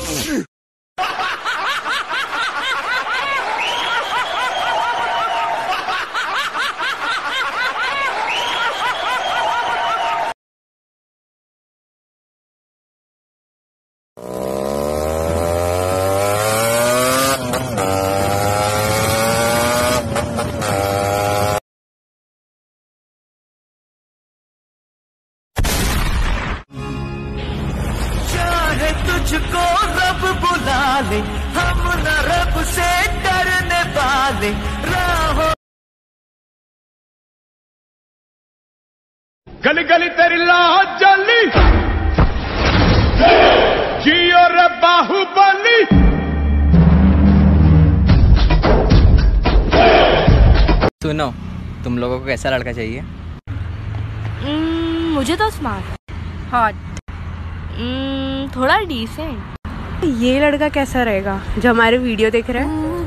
तुझको रब बुला ले, हम न रब से डरने वाले। राहों गली गली तेरी लाह जली, जियो रे बाहुबली। सुनो, तुम लोगों को कैसा लड़का चाहिए? मुझे तो स्मार्ट, हॉट, थोड़ा डिसेंट। ये लड़का कैसा रहेगा जो हमारे वीडियो देख रहा है?